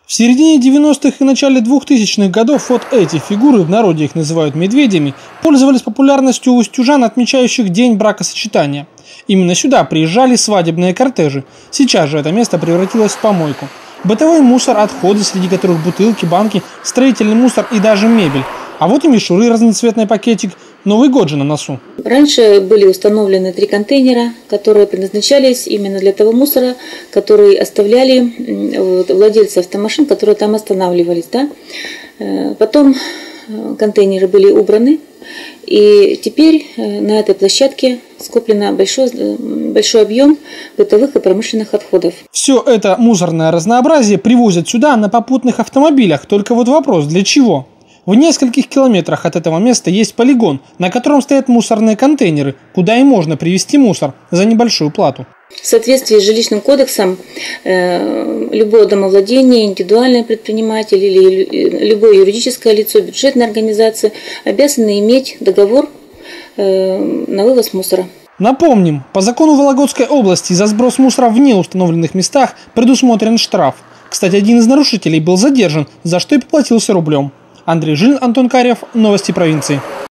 В середине 90-х и начале 2000-х годов вот эти фигуры, в народе их называют медведями, пользовались популярностью у устюжан, отмечающих день бракосочетания. Именно сюда приезжали свадебные кортежи. Сейчас же это место превратилось в помойку. Бытовой мусор, отходы, среди которых бутылки, банки, строительный мусор и даже мебель. А вот и мишуры, разноцветный пакетик. Новый год же на носу. Раньше были установлены 3 контейнера, которые предназначались именно для того мусора, который оставляли владельцы автомашин, которые там останавливались. Да? Потом контейнеры были убраны, и теперь на этой площадке скоплен большой объем бытовых и промышленных отходов. Все это мусорное разнообразие привозят сюда на попутных автомобилях. Только вот вопрос, для чего? В нескольких километрах от этого места есть полигон, на котором стоят мусорные контейнеры, куда и можно привезти мусор за небольшую плату. В соответствии с жилищным кодексом любое домовладение, индивидуальный предприниматель или любое юридическое лицо, бюджетная организация обязаны иметь договор на вывоз мусора. Напомним, по закону Вологодской области за сброс мусора в неустановленных местах предусмотрен штраф. Кстати, один из нарушителей был задержан, за что и поплатился рублем. Андрей Жилин, Антон Карев. Новости провинции.